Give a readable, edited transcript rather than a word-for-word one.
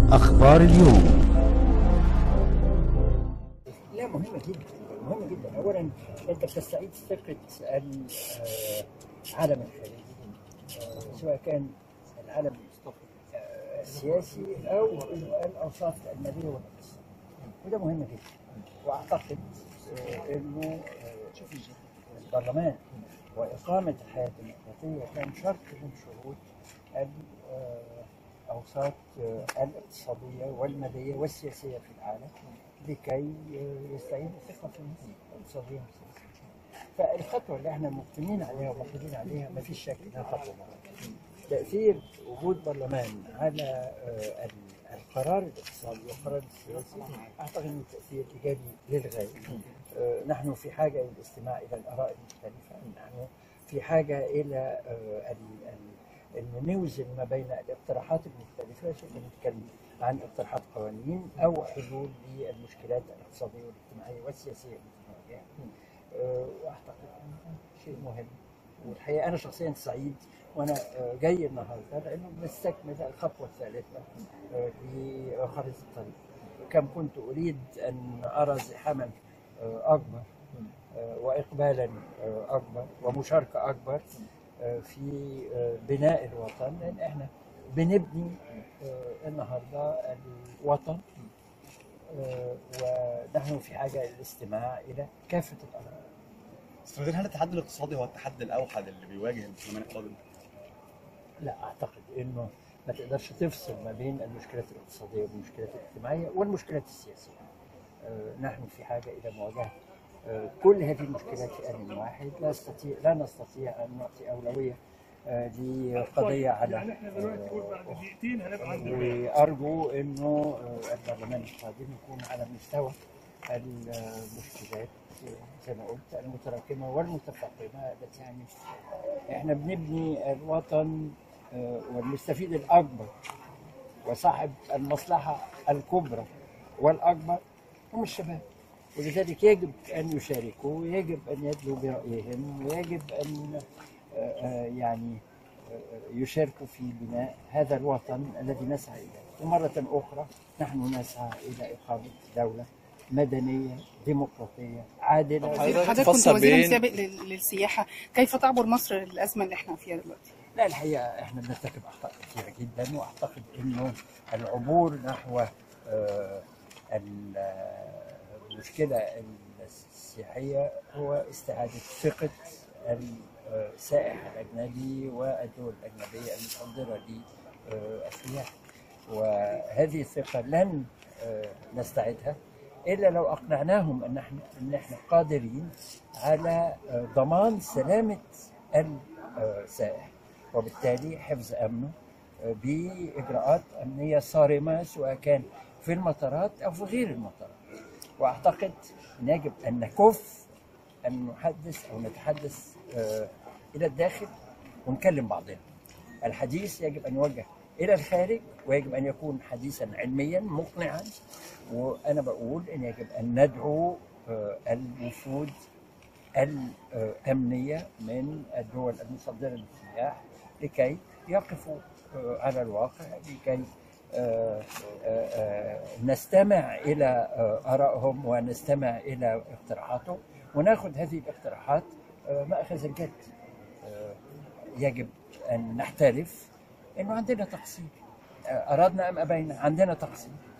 أخبار اليوم. لا، مهمة جدا، مهمة جدا. أولا أنت بتستعيد ثقة العالم الخارجي، سواء كان العالم السياسي أو الأوساط المالية والاقتصادية، وده مهم جدا. وأعتقد إنه البرلمان وإقامة الحياة الديمقراطية كان شرط من شروط الأوساط الاقتصادية والمالية والسياسية في العالم لكي يستعيد الثقة في الناس الاقتصادية والسياسية. فالخطوة اللي احنا مقيمين عليها ومقيمين عليها ما فيش شك انها خطوة مهمة. تأثير وجود برلمان على القرار الاقتصادي والقرار السياسي أعتقد أنه تأثير إيجابي للغاية. نحن في حاجة إلى الاستماع إلى الآراء المختلفة، نحن في حاجة إلى أن نوزن ما بين الاقتراحات المختلفة، سواء نتكلم عن اقتراحات قوانين أو حلول للمشكلات الاقتصادية والاجتماعية والسياسية اللي وأعتقد شيء مهم. والحقيقة أنا شخصيا سعيد وأنا جاي النهارده لأنه بنستكمل الخطوة الثالثة لخريطة الطريق. كم كنت أريد أن أرى زحاما أكبر وإقبالا أكبر ومشاركة أكبر في بناء الوطن، لأن إحنا بنبني النهارده الوطن، ونحن في حاجة للاستماع إلى كافة الآراء. استاذ، هل التحدي الاقتصادي هو التحدي الأوحد اللي بيواجه البرلمان القادم؟ لا، أعتقد إنه ما تقدرش تفصل ما بين المشكلات الاقتصادية والمشكلات الاجتماعية والمشكلات السياسية. نحن في حاجة إلى مواجهة كل هذه المشكلات في آن واحد. لا نستطيع أن نعطي أولوية لقضية على وأرجو إنه البرلمان القادم يكون على مستوى المشكلات زي ما قلت المتراكمة والمتفاقمة التي يعني احنا بنبني الوطن، والمستفيد الأكبر وصاحب المصلحة الكبرى والأكبر هم الشباب، ولذلك يجب أن يشاركوا ويجب أن يدلوا برأيهم ويجب أن يعني يشاركوا في بناء هذا الوطن الذي نسعى إليه. ومرة أخرى نحن نسعى إلى إقامة دولة مدنية ديمقراطية عادلة. حضرتك كنت وزيرا سابق للسياحة، كيف تعبر مصر الأزمة اللي احنا فيها دلوقتي؟ لا، الحقيقة احنا بنرتكب أخطاء كثيرة جدا، وأعتقد إنه العبور نحو المشكلة السياحية هو استعادة ثقة السائح الأجنبي والدول الأجنبية المصدرة للسياحة، وهذه الثقة لن نستعيدها إلا لو أقنعناهم أن احنا قادرين على ضمان سلامة السائح، وبالتالي حفظ أمنه بإجراءات أمنية صارمة سواء كان في المطارات أو في غير المطارات. وأعتقد أن يجب أن نكف أن نحدث أو نتحدث إلى الداخل ونكلم بعضنا. الحديث يجب أن يوجه إلى الخارج، ويجب أن يكون حديثا علميا مقنعا. وأنا بقول أن يجب أن ندعو الوفود الأمنية من الدول المصدرة للسياح لكي يقفوا على الواقع، لكي نستمع إلى آرائهم ونستمع إلى اقتراحاتهم وناخذ هذه الاقتراحات مأخذ الجد. يجب أن نحترف إنه عندنا تقصير، أردنا أم أبينا عندنا تقصير.